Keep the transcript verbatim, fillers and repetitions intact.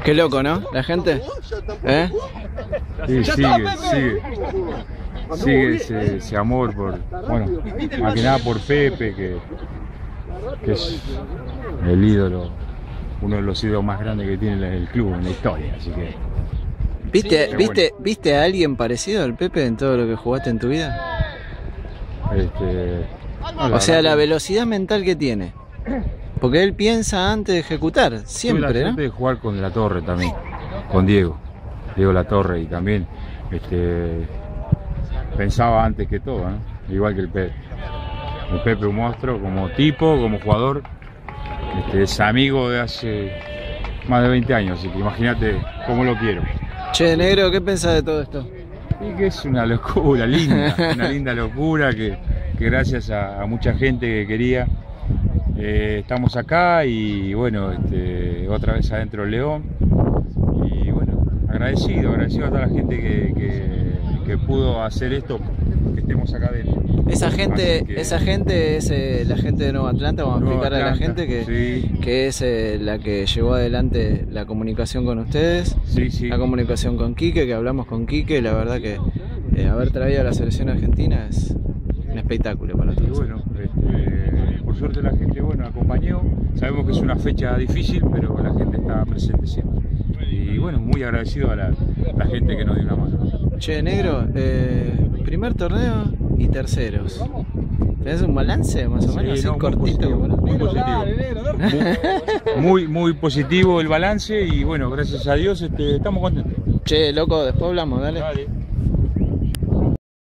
Qué loco, ¿no? La gente. ¿Eh? Sí, sigue, sigue. Sigue ese, ese amor por, bueno, más que nada por Pepe, que, que es el ídolo, uno de los ídolos más grandes que tiene el club en la historia, así que... ¿Viste, sí, ¿viste, bueno. ¿Viste a alguien parecido al Pepe en todo lo que jugaste en tu vida? Este, no, O sea, la que... velocidad mental que tiene. Porque él piensa antes de ejecutar, siempre, tuve la ¿no? suerte de jugar con La Torre también, con Diego, Diego La Torre, y también este, pensaba antes que todo, ¿no? Igual que el Pepe. El Pepe un monstruo, como tipo, como jugador, este, es amigo de hace más de veinte años, así que imagínate cómo lo quiero. Che, negro, ¿qué pensás de todo esto? Y que es una locura, linda, una linda locura que, que gracias a, a mucha gente que quería, eh, estamos acá y bueno, este, otra vez adentro del León. Y bueno, agradecido, agradecido a toda la gente que, que, que pudo hacer esto, que estemos acá adentro. Esa gente, que... esa gente es eh, la gente de Nueva Atlanta, vamos a Nueva explicar Atlanta, a la gente que, sí. que es eh, la que llevó adelante la comunicación con ustedes, Sí, sí. la comunicación con Quique, que hablamos con Quique, la verdad que eh, haber traído a la selección argentina es un espectáculo para Y todos. bueno, este, por suerte la gente bueno acompañó, sabemos que es una fecha difícil, pero la gente está presente siempre. Y bueno, muy agradecido a la, la gente que nos dio una mano. Che, negro, eh, primer torneo y terceros. ¿Tenés un balance más o Sí, menos así no, muy cortito? positivo, muy positivo. Muy, muy positivo el balance y bueno, gracias a Dios este, estamos contentos. Che, loco, después hablamos, dale. Dale.